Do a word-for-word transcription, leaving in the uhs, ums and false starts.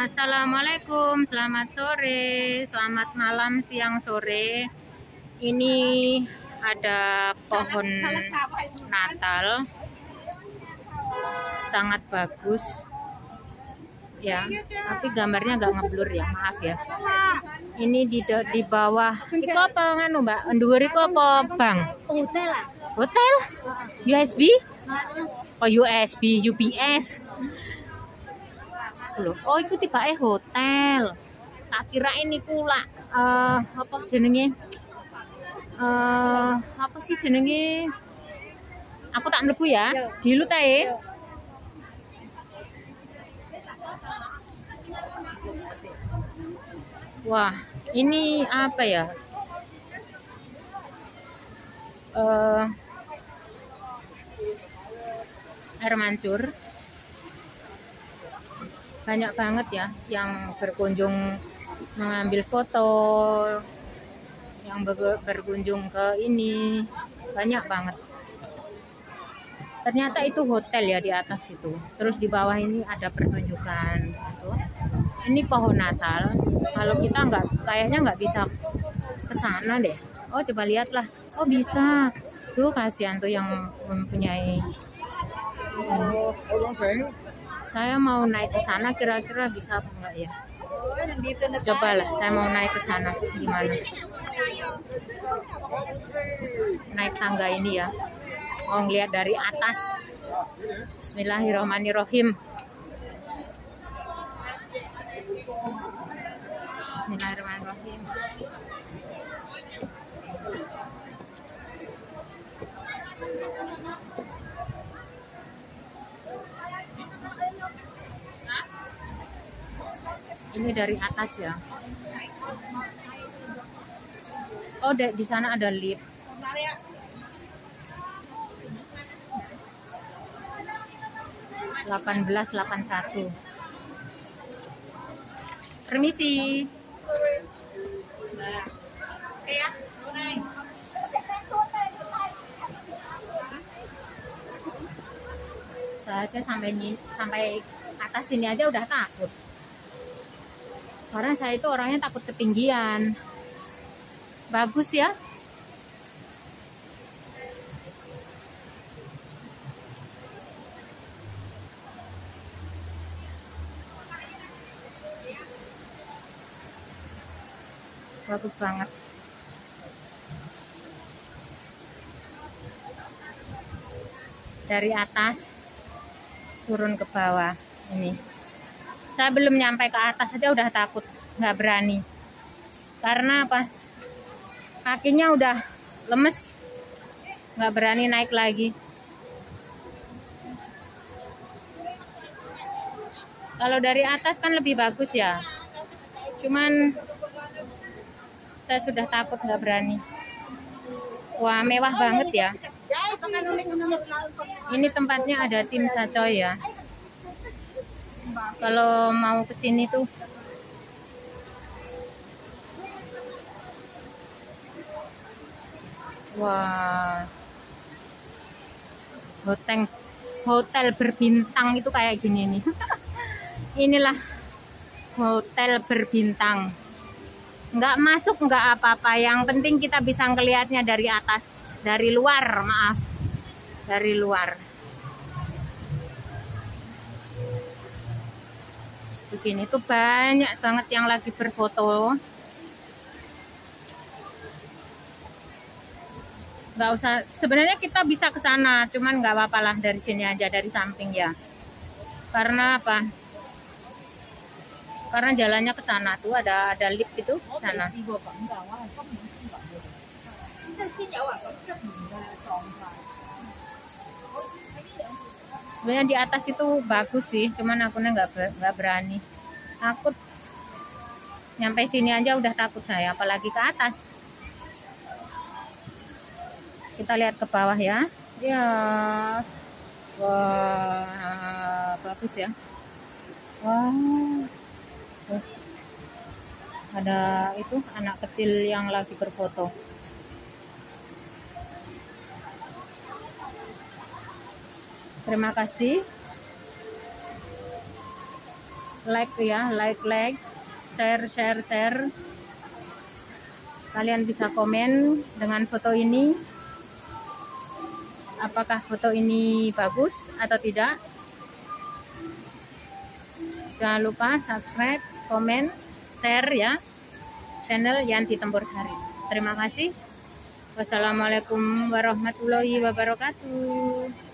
Assalamualaikum, selamat sore, selamat malam, siang, sore. Ini ada pohon Natal, sangat bagus ya, tapi gambarnya nggak ngeblur ya, maaf ya. Ini di di bawah, itu apa nganu mbak? Dhuwur iku apa bang? Hotel. Hotel? U S B? Oh U S B, U P S. Loh, oh itu tiba eh hotel. Tak kira ini kula uh, apa jenenge? Uh, apa sih jenenge? Aku tak mlebu ya. Dilu tae. Wah, ini apa ya? Uh, air mancur. Banyak banget ya yang berkunjung mengambil foto, yang berkunjung ke ini, banyak banget. Ternyata itu hotel ya di atas itu. Terus di bawah ini ada pertunjukan gitu. Ini pohon Natal. Kalau kita nggak, kayaknya nggak bisa ke sana deh. Oh coba lihatlah. Oh bisa. Tuh kasihan tuh yang mempunyai. Oh, oh, saya. Saya mau naik ke sana, kira-kira bisa apa enggak ya? Coba lah, saya mau naik ke sana, gimana? Naik tangga ini ya, mau ngeliat dari atas. Bismillahirrahmanirrahim. Bismillahirrahmanirrahim. Ini dari atas ya. Oh, di sana ada lift. delapan belas delapan puluh satu. Permisi. Oke ya, naik. Saya sampai sampai atas sini aja udah takut. Karena saya itu orangnya takut ketinggian. Bagus ya. Bagus banget. Dari atas turun ke bawah ini. Saya belum nyampe ke atas aja udah takut, nggak berani. Karena apa? Kakinya udah lemes, nggak berani naik lagi. Kalau dari atas kan lebih bagus ya. Cuman saya sudah takut, nggak berani. Wah, mewah banget ya. Ini tempatnya ada tim Sacoy ya. Kalau mau ke sini tuh wah, hotel hotel berbintang itu kayak gini nih. Inilah hotel berbintang. Nggak masuk nggak apa-apa, yang penting kita bisa ngelihatnya dari atas, dari luar, maaf, dari luar. Begini tuh banyak banget yang lagi berfoto. Nggak usah, sebenarnya kita bisa ke sana, cuman nggak apa-apa lah dari sini aja, dari samping ya. Karena apa? Karena jalannya ke sana tuh ada ada lift itu sana. Sebenarnya di atas itu bagus sih, cuman akunya nggak nggak berani. Takut. Nyampe sini aja udah takut saya, apalagi ke atas. Kita lihat ke bawah ya. Ya. Wah, bagus ya. Wah. Wow. Ada itu anak kecil yang lagi berfoto. Terima kasih. like ya, like like, share share share. Kalian bisa komen dengan foto ini, apakah foto ini bagus atau tidak. Jangan lupa subscribe, komen, share ya channel Yanti Tempursari. Terima kasih. Wassalamualaikum warahmatullahi wabarakatuh.